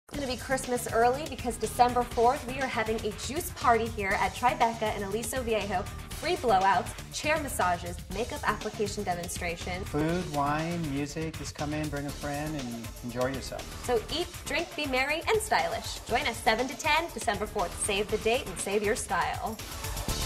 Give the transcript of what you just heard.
It's going to be Christmas early because December 4th we are having a juice party here at Tribeca in Aliso Viejo. Free blowouts, chair massages, makeup application demonstration. Food, wine, music, just come in, bring a friend, and enjoy yourself. So eat, drink, be merry, and stylish. Join us 7 to 10, December 4th. Save the date and save your style.